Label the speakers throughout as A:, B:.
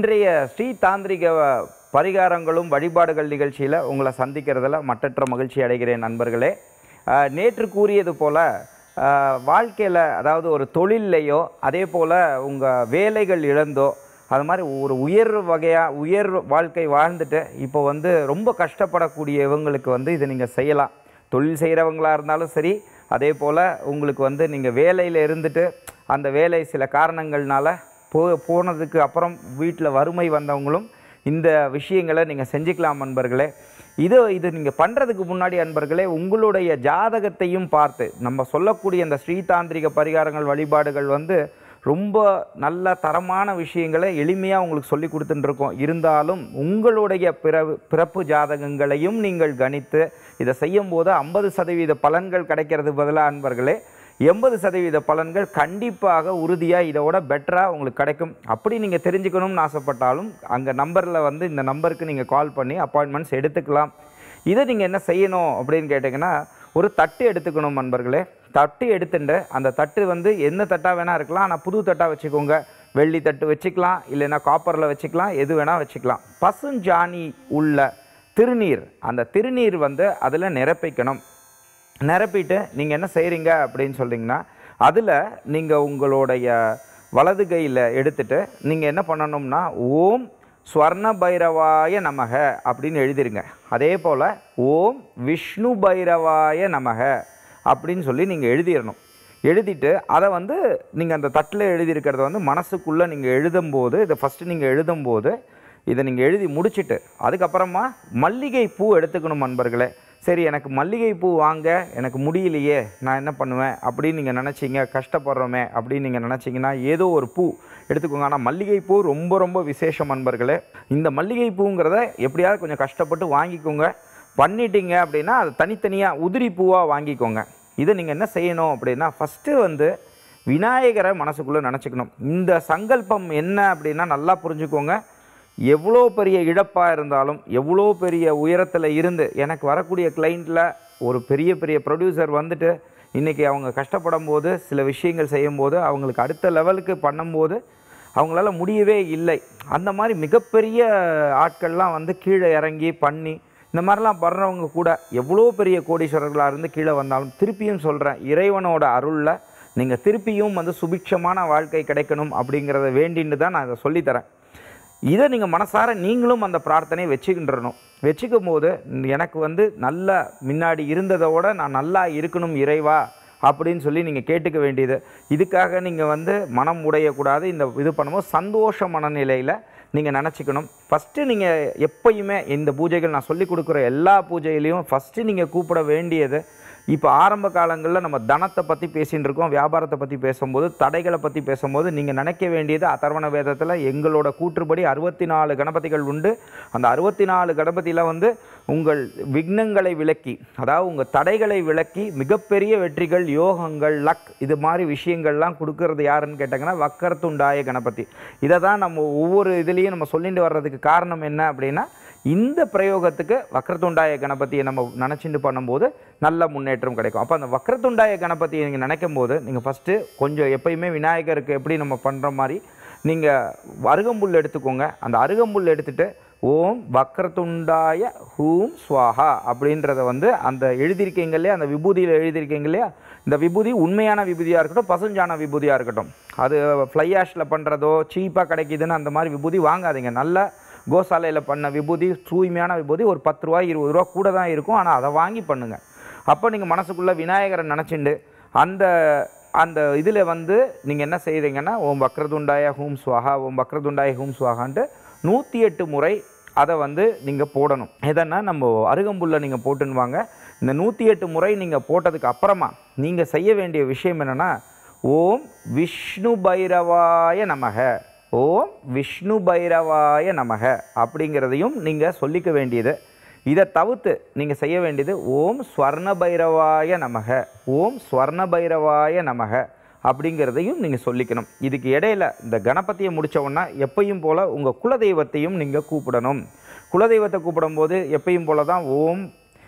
A: இன்றைய ஸ்ரீ தாந்திரிக பரிகாரங்களும் வழிபாடுகள் நிகழ்ச்சியில் உங்களை சந்திக்கிறதுல மட்டற்ற மகிழ்ச்சி அடைகிறேன் நண்பர்களே. நேற்று கூறியது போல் வாழ்க்கையில், அதாவது ஒரு தொழிலையோ அதே போல் உங்கள் வேலைகள் இழந்தோ அது மாதிரி ஒரு உயர் வாழ்க்கை வாழ்ந்துட்டு இப்போ ரொம்ப கஷ்டப்படக்கூடியவங்களுக்கு இதை நீங்கள் செய்யலாம். தொழில் செய்கிறவங்களாக இருந்தாலும் சரி, அதே போல் உங்களுக்கு நீங்கள் வேலையில் இருந்துட்டு அந்த வேலை சில காரணங்கள்னால போனதுக்கு அப்புறம் வீட்டில் வறுமை வந்தவங்களும் இந்த விஷயங்களை நீங்கள் செஞ்சுக்கலாம் நண்பர்களே. இது நீங்கள் பண்ணுறதுக்கு முன்னாடி நண்பர்களே, உங்களுடைய ஜாதகத்தையும் பார்த்து நம்ம சொல்லக்கூடிய இந்த ஸ்ரீதாந்திரிக பரிகாரங்கள் வழிபாடுகள் ரொம்ப நல்ல தரமான விஷயங்களை எளிமையாக உங்களுக்கு சொல்லி கொடுத்துட்டுருக்கோம். இருந்தாலும் உங்களுடைய பிறப்பு ஜாதகங்களையும் நீங்கள் கணித்து இதை செய்யும்போது 50% பலன்கள் கிடைக்கிறது பதிலாக நண்பர்களே 80% பலன்கள் கண்டிப்பாக உறுதியாக இதோட பெட்டராக உங்களுக்கு கிடைக்கும். அப்படி நீங்கள் தெரிஞ்சுக்கணும்னு ஆசைப்பட்டாலும் அங்கே நம்பரில் இந்த நம்பருக்கு நீங்கள் கால் பண்ணி அப்பாயின்மெண்ட்ஸ் எடுத்துக்கலாம். இதை நீங்கள் என்ன செய்யணும் அப்படின்னு கேட்டிங்கன்னா, ஒரு தட்டு எடுத்துக்கணும் நண்பர்களே. தட்டு எடுத்துட்டு அந்த தட்டு என்ன தட்டாக வேணால் இருக்கலாம், ஆனால் புது தட்டாக வச்சுக்கோங்க. வெள்ளி தட்டு வச்சுக்கலாம், இல்லைன்னா காப்பரில் வச்சுக்கலாம், எது வேணால் வச்சுக்கலாம். பசுஞ்சாணி உள்ள திருநீர், அந்த திருநீர் அதில் நிரப்பிக்கணும். நிரப்பிட்டு நீங்கள் என்ன செய்கிறீங்க அப்படின்னு சொல்கிறீங்கன்னா, அதில் நீங்கள் உங்களுடைய வலது கையில் எடுத்துகிட்டு நீங்கள் என்ன பண்ணணும்னா, ஓம் ஸ்வர்ண பைரவாய நமக அப்படின்னு எழுதிருங்க. அதே போல் ஓம் விஷ்ணு பைரவாய நமக அப்படின்னு சொல்லி நீங்கள் எழுதிடணும். எழுதிட்டு அதை நீங்கள் அந்த தட்டில் எழுதியிருக்கிறத மனசுக்குள்ளே நீங்கள் எழுதும்போது, இதை ஃபஸ்ட்டு நீங்கள் எழுதும்போது இதை நீங்கள் எழுதி முடிச்சுட்டு அதுக்கப்புறமா மல்லிகை பூ எடுத்துக்கணும் நண்பர்களே. சரி, எனக்கு மல்லிகை பூ வாங்க எனக்கு முடியலையே, நான் என்ன பண்ணுவேன் அப்படின்னு நீங்கள் நினச்சிங்க, கஷ்டப்படுறோமே அப்படின்னு நீங்கள் நினச்சிங்கன்னா ஏதோ ஒரு பூ எடுத்துக்கோங்க. ஆனால் மல்லிகை பூ ரொம்ப ரொம்ப விசேஷம் நண்பர்களே. இந்த மல்லிகை பூங்கிறத எப்படியாவது கொஞ்சம் கஷ்டப்பட்டு வாங்கிக்கோங்க. பண்ணிட்டீங்க அப்படின்னா அது தனித்தனியாக உதிரி பூவாக வாங்கிக்கோங்க. இதை நீங்கள் என்ன செய்யணும் அப்படின்னா, ஃபஸ்ட்டு விநாயகரை மனசுக்குள்ளே நினச்சிக்கணும். இந்த சங்கல்பம் என்ன அப்படின்னா நல்லா புரிஞ்சுக்கோங்க. எவ்வளோ பெரிய இழப்பாக இருந்தாலும், எவ்வளோ பெரிய உயரத்தில் இருந்து எனக்கு வரக்கூடிய கிளைண்ட்டில் ஒரு பெரிய பெரிய ப்ரொடியூசர் இன்றைக்கி அவங்க கஷ்டப்படும் போது சில விஷயங்கள் செய்யும்போது அவங்களுக்கு அடுத்த லெவலுக்கு பண்ணும்போது அவங்களால முடியவே இல்லை. அந்த மாதிரி மிகப்பெரிய ஆட்கள்லாம் கீழே இறங்கி பண்ணி இந்த மாதிரிலாம் பண்ணுறவங்க கூட எவ்வளோ பெரிய கோடீஸ்வரர்களாக இருந்து கீழே வந்தாலும், திருப்பியும் சொல்கிறேன், இறைவனோட அருளில் நீங்கள் திருப்பியும் சுபிட்சமான வாழ்க்கை கிடைக்கணும் அப்படிங்கிறத வேண்டின்னு தான் நான் இதை சொல்லித்தரேன். இதை நீங்கள் மனசார நீங்களும் அந்த பிரார்த்தனையை வச்சுக்கின்றணும். வச்சுக்கும் போது எனக்கு நல்ல முன்னாடி இருந்ததோட நான் நல்லா இருக்கணும் இறைவா அப்படின்னு சொல்லி நீங்கள் கேட்டுக்க வேண்டியது. இதுக்காக நீங்கள் மனம் உடையக்கூடாது. இது பண்ணும்போது சந்தோஷ மனநிலையில் நீங்கள் நினச்சிக்கணும். ஃபஸ்ட்டு நீங்கள் எப்பயுமே இந்த பூஜைகள் நான் சொல்லி கொடுக்குற எல்லா பூஜையிலையும் ஃபஸ்ட்டு நீங்கள் கூப்பிட வேண்டியது, இப்போ ஆரம்ப காலங்களில் நம்ம தனத்தை பற்றி பேசிகிட்டு இருக்கோம், வியாபாரத்தை பற்றி பேசும்போது, தடைகளை பற்றி பேசும்போது நீங்கள் நினைக்க வேண்டியது, அதர்வண வேதத்தில் எங்களோட கூற்றுப்படி 64 கணபதிகள் உண்டு. அந்த 64 கணபதியில் உங்கள் விக்னங்களை விலக்கி, அதாவது உங்கள் தடைகளை விலக்கி மிகப்பெரிய வெற்றிகள், யோகங்கள், லக், இது மாதிரி விஷயங்கள்லாம் கொடுக்கறது யாருன்னு கேட்டாங்கன்னா வக்கரத்துண்டாய கணபதி. இதை தான் நம்ம ஒவ்வொரு இதுலேயும் நம்ம சொல்லிட்டு வர்றதுக்கு காரணம் என்ன அப்படின்னா, இந்த பிரயோகத்துக்கு வக்கரத்துண்டாய கணபதியை நம்ம நினச்சிட்டு பண்ணும்போது நல்ல முன்னேற்றம் கிடைக்கும். அப்போ அந்த வக்கரத்துண்டாய கணபதியை நீங்கள் நினைக்கும் போது நீங்கள் ஃபஸ்ட்டு கொஞ்சம் எப்பயுமே விநாயகருக்கு எப்படி நம்ம பண்ணுற மாதிரி நீங்கள் அருகம்புல் எடுத்துக்கோங்க. அந்த அருகம்புல் எடுத்துகிட்டு ஓம் வக்கரத்துண்டாய ஹூம் ஸ்வாஹா அப்படின்றத அந்த எழுதியிருக்கீங்க இல்லையா, அந்த விபூதியில் எழுதியிருக்கீங்க இல்லையா, இந்த விபூதி உண்மையான விபூதியாக இருக்கட்டும், பசுஞ்சான விபூதியாக இருக்கட்டும், அது ஃப்ளையாஷில் பண்ணுறதோ சீப்பாக கிடைக்கிதுன்னு அந்த மாதிரி விபூதி வாங்காதீங்க. நல்ல கோசாலையில் பண்ண விபூதி, தூய்மையான விபூதி, ஒரு 10 ரூபா 20 ரூபா கூட தான் இருக்கும், ஆனால் அதை வாங்கி பண்ணுங்கள். அப்போ நீங்கள் மனசுக்குள்ளே விநாயகரை நினச்சிண்டு அந்த அந்த இதில் நீங்கள் என்ன செய்கிறீங்கன்னா, ஓம் வக்ரதுண்டாய ஹூம் ஸ்வாஹா, ஓம் வக்ரதுண்டாய ஹூம் ஸ்வாஹான்ட்டு 108 முறை அதை நீங்கள் போடணும். எதன்னா நம்ம அருகம்புல்ல நீங்கள் போட்டுன்னு வாங்க. இந்த 108 முறை நீங்கள் போட்டதுக்கு அப்புறமா நீங்கள் செய்ய வேண்டிய விஷயம் என்னென்னா, ஓம் விஷ்ணு பைரவாய நமக, ஓம் விஷ்ணு பைரவாய நமக அப்படிங்கிறதையும் நீங்கள் சொல்லிக்க வேண்டியது. இதை தவிர்த்து நீங்கள் செய்ய வேண்டியது ஓம் ஸ்வர்ண பைரவாய நமக, ஓம் ஸ்வர்ண பைரவாய நமக அப்படிங்கிறதையும் நீங்கள் சொல்லிக்கணும். இதுக்கு இடையில் இந்த கணபதியை முடித்தவொன்னா எப்பயும் போல் உங்கள் குலதெய்வத்தையும் நீங்கள் கூப்பிடணும். குலதெய்வத்தை கூப்பிடும்போது எப்பயும் போல தான் ஓம்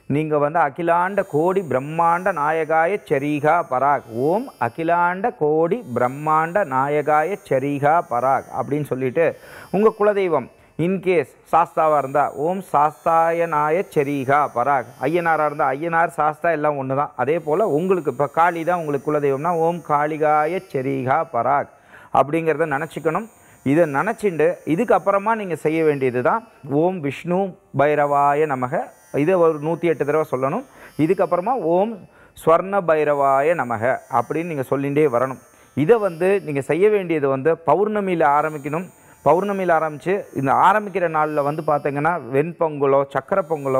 A: நீங்கள் வந்து அகிலாண்ட கோடி பிரம்மாண்ட நாயகாய சரிகா பராக், ஓம் அகிலாண்ட கோடி பிரம்மாண்ட நாயகாய சரிகா பராக் அப்படின்னு சொல்லிட்டு உங்கள் குலதெய்வம் இன்கேஸ் சாஸ்தாவாக இருந்தால் ஓம் சாஸ்தாயனாய சரிகா பராக், ஐயனாராக இருந்தால் ஐயனார் சாஸ்தா எல்லாம் ஒன்று தான். அதே போல் உங்களுக்கு இப்போ காளி தான் உங்களுக்கு குலதெய்வம்னா ஓம் காளிகாய சரிகா பராக் அப்படிங்கிறத நினச்சிக்கணும். இதை நினச்சிண்டு இதுக்கப்புறமா நீங்கள் செய்ய வேண்டியது தான் ஓம் விஷ்ணு பைரவாய நமக, இதை ஒரு 108 தடவை சொல்லணும். இதுக்கப்புறமா ஓம் ஸ்வர்ண பைரவாய நமக அப்படின்னு நீங்கள் சொல்லிகிட்டே வரணும். இதை வந்து நீங்கள் செய்ய வேண்டியது வந்து பௌர்ணமியில் ஆரம்பிக்கணும். பௌர்ணமியில் ஆரம்பித்து இந்த ஆரம்பிக்கிற நாளில் வந்து பார்த்திங்கன்னா வெண்பொங்கலோ சக்கரை பொங்கலோ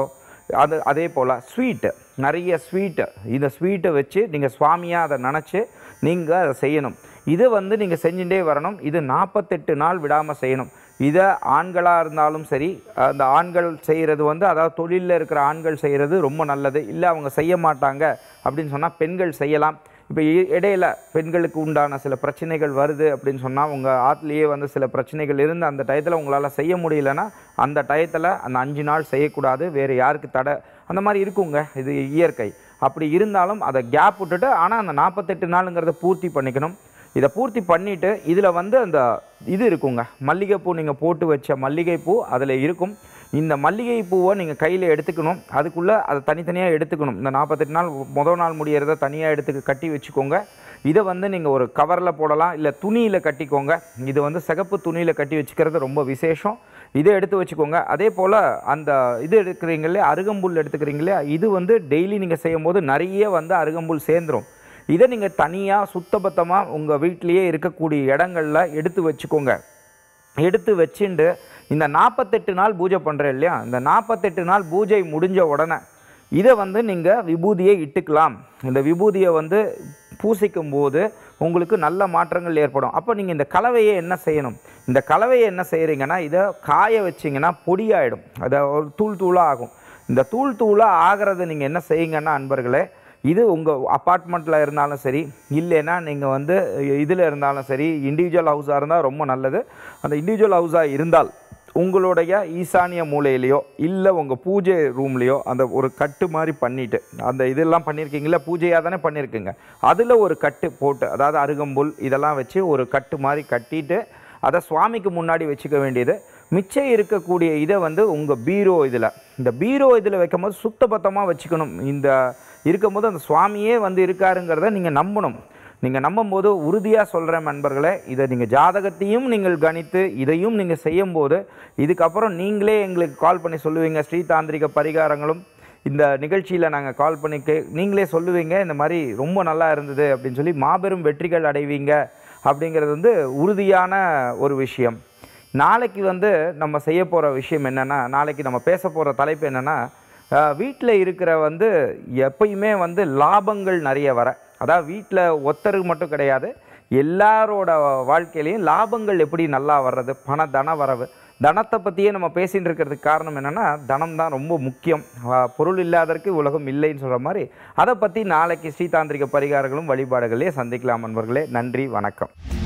A: அதே போல் ஸ்வீட்டு, நிறைய ஸ்வீட்டு, இந்த ஸ்வீட்டை வச்சு நீங்கள் சுவாமியாக அதை நினச்சி நீங்கள் அதை செய்யணும். இதை வந்து நீங்கள் செஞ்சுட்டே வரணும். இது 48 நாள் விடாமல் செய்யணும். இதை ஆண்களாக இருந்தாலும் சரி, அந்த ஆண்கள் செய்கிறது வந்து அதாவது தொழிலில் இருக்கிற ஆண்கள் செய்கிறது ரொம்ப நல்லது. இல்லை அவங்க செய்ய மாட்டாங்க அப்படின்னு சொன்னால் பெண்கள் செய்யலாம். இப்போ இடையில பெண்களுக்கு உண்டான சில பிரச்சனைகள் வருது அப்படின்னு சொன்னால் உங்கள் ஆற்றுலேயே வந்து சில பிரச்சனைகள் இருந்து அந்த டயத்தில் உங்களால் செய்ய முடியலன்னா அந்த டயத்தில் அந்த 5 நாள் செய்யக்கூடாது, வேறு யாருக்கு தடை அந்த மாதிரி இருக்குங்க, இது இயற்கை. அப்படி இருந்தாலும் அதை கேப் விட்டுட்டு ஆனால் அந்த 48 நாளுங்கிறத பூர்த்தி பண்ணிக்கணும். இதை பூர்த்தி பண்ணிவிட்டு இதில் வந்து அந்த இது இருக்குங்க, மல்லிகைப்பூ, நீங்கள் போட்டு வச்ச மல்லிகைப்பூ அதில் இருக்கும். இந்த மல்லிகை பூவை நீங்கள் கையில் எடுத்துக்கணும். அதுக்குள்ளே அதை தனித்தனியாக எடுத்துக்கணும். இந்த 48 நாள் முதல் நாள் முடியறத தனியாக கட்டி வச்சுக்கோங்க. இதை வந்து நீங்கள் ஒரு கவரில் போடலாம், இல்லை துணியில் கட்டிக்கோங்க. இது வந்து சிகப்பு துணியில் கட்டி வச்சுக்கிறது ரொம்ப விசேஷம். இதை எடுத்து வச்சுக்கோங்க. அதே போல் அந்த இது எடுக்கிறீங்களே அருகம்புல் எடுத்துக்கிறீங்களே, இது வந்து டெய்லி நீங்கள் செய்யும்போது நிறைய வந்து அருகம்புல் சேர்ந்துடும். இதை நீங்கள் தனியாக சுத்தபத்தமாக உங்கள் வீட்டிலையே இருக்கக்கூடிய இடங்களில் எடுத்து வச்சுக்கோங்க. எடுத்து வச்சுண்டு இந்த 48 நாள் பூஜை பண்ணுறேன் இல்லையா, இந்த 48 நாள் பூஜை முடிஞ்ச உடனே இதை வந்து நீங்கள் விபூதியை இட்டுக்கலாம். இந்த விபூதியை வந்து பூசிக்கும் போது உங்களுக்கு நல்ல மாற்றங்கள் ஏற்படும். அப்போ நீங்கள் இந்த கலவையை என்ன செய்யணும், இந்த கலவையை என்ன செய்கிறீங்கன்னா இதை காய வச்சிங்கன்னா பொடியாயிடும், அதை ஒரு தூள் தூளாக ஆகும். இந்த தூள் தூளாக ஆகிறத நீங்கள் என்ன செய்யுங்கன்னா அன்பர்களே, இது உங்கள் அப்பார்ட்மெண்ட்டில் இருந்தாலும் சரி, இல்லைன்னா நீங்கள் வந்து இதில் இருந்தாலும் சரி, இண்டிவிஜுவல் ஹவுஸாக இருந்தால் ரொம்ப நல்லது. அந்த இண்டிவிஜுவல் ஹவுஸாக இருந்தால் உங்களுடைய ஈசானிய மூலையிலையோ இல்லை உங்கள் பூஜை ரூம்லேயோ அந்த ஒரு கட்டு மாதிரி பண்ணிவிட்டு, அந்த இதெல்லாம் பண்ணியிருக்கீங்களா, பூஜையாக தானே பண்ணியிருக்கீங்க, அதில் ஒரு கட்டு போட்டு, அதாவது அருகம்புல் இதெல்லாம் வச்சு ஒரு கட்டு மாதிரி கட்டிட்டு அதை சுவாமிக்கு முன்னாடி வச்சுக்க வேண்டியது. மிச்சம் இருக்கக்கூடிய இதை வந்து உங்கள் பீரோ இதில், இந்த பீரோ இதில் வைக்கும்போது சுத்தபத்தமாக வச்சுக்கணும். இந்த இருக்கும்போது அந்த சுவாமியே வந்து இருக்காருங்கிறத நீங்கள் நம்பணும். நீங்கள் நம்பும்போது உறுதியாக சொல்கிறேன் நண்பர்களே, இதை நீங்கள் ஜாதகத்தையும் நீங்கள் கணித்து இதையும் நீங்கள் செய்யும்போது இதுக்கப்புறம் நீங்களே எங்களுக்கு கால் பண்ணி சொல்லுவீங்க. ஸ்ரீதாந்திரிக பரிகாரங்களும் இந்த நிகழ்ச்சியில் நாங்கள் கால் பண்ணி நீங்களே சொல்லுவீங்க, இந்த மாதிரி ரொம்ப நல்லா இருந்தது அப்படின்னு சொல்லி மாபெரும் வெற்றிகள் அடைவீங்க. அப்படிங்கிறது வந்து உறுதியான ஒரு விஷயம். நாளைக்கு வந்து நம்ம செய்ய போகிற விஷயம் என்னென்னா, நாளைக்கு நம்ம பேச போகிற தலைப்பு என்னென்னா, வீட்டில் இருக்கிற வந்து எப்பயுமே வந்து லாபங்கள் நிறைய வர, அதாவது வீட்டில் ஒருத்தருக்கு மட்டும் கிடையாது, எல்லாரோட வாழ்க்கையிலையும் லாபங்கள் எப்படி நல்லா வர்றது, தன வரவு, தனத்தை பற்றியே நம்ம பேசிகிட்டு இருக்கிறதுக்கு காரணம் என்னென்னா, தனம் தான் ரொம்ப முக்கியம். பொருள் இல்லாதற்கு உலகம் இல்லைன்னு சொல்கிற மாதிரி அதை பற்றி நாளைக்கு ஸ்ரீதாந்திரிக பரிகாரங்களும் வழிபாடுகளே சந்திக்கலாம் நண்பர்களே. நன்றி, வணக்கம்.